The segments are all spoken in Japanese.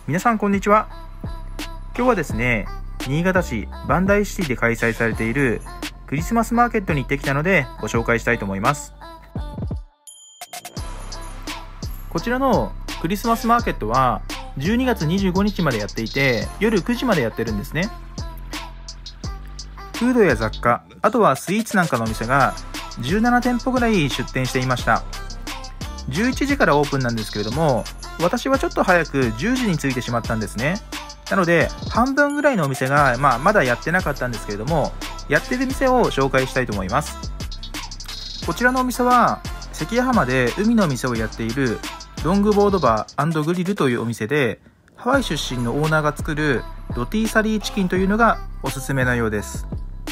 皆さんこんにちは。今日はですね、新潟市バンダイシティで開催されているクリスマスマーケットに行ってきたのでご紹介したいと思います。こちらのクリスマスマーケットは12月25日までやっていて、夜9時までやってるんですね。フードや雑貨、あとはスイーツなんかのお店が17店舗ぐらい出店していました。11時からオープンなんですけれども、私はちょっと早く10時に着いてしまったんですね。なので半分ぐらいのお店が、まだやってなかったんですけれども、やってる店を紹介したいと思います。こちらのお店は関谷浜で海の店をやっているロングボードバー&グリルというお店で、ハワイ出身のオーナーが作るロティサリーチキンというのがおすすめのようです。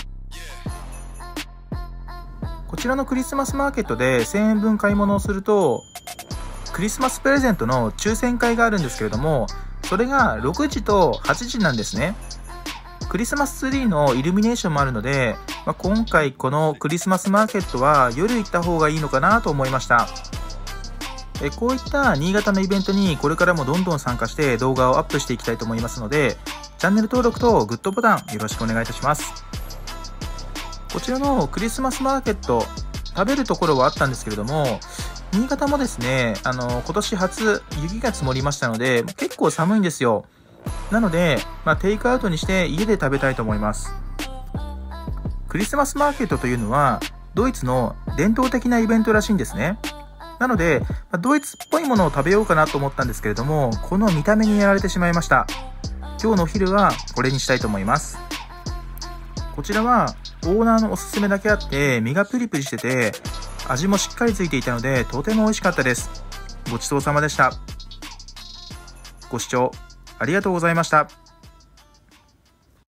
こちらのクリスマスマーケットで1000円分買い物をするとクリスマスプレゼントの抽選会があるんですけれども、それが6時と8時なんですね。クリスマスツリーのイルミネーションもあるので、今回このクリスマスマーケットは夜行った方がいいのかなと思いました。こういった新潟のイベントにこれからもどんどん参加して動画をアップしていきたいと思いますので、チャンネル登録とグッドボタンよろしくお願いいたします。こちらのクリスマスマーケット、食べるところはあったんですけれども、新潟もですね、今年初雪が積もりましたので、結構寒いんですよ。なので、テイクアウトにして家で食べたいと思います。クリスマスマーケットというのは、ドイツの伝統的なイベントらしいんですね。なので、ドイツっぽいものを食べようかなと思ったんですけれども、この見た目にやられてしまいました。今日のお昼はこれにしたいと思います。こちらはオーナーのおすすめだけあって、身がプリプリしてて、味もしっかりついていたので、とても美味しかったです。ごちそうさまでした。ご視聴ありがとうございました。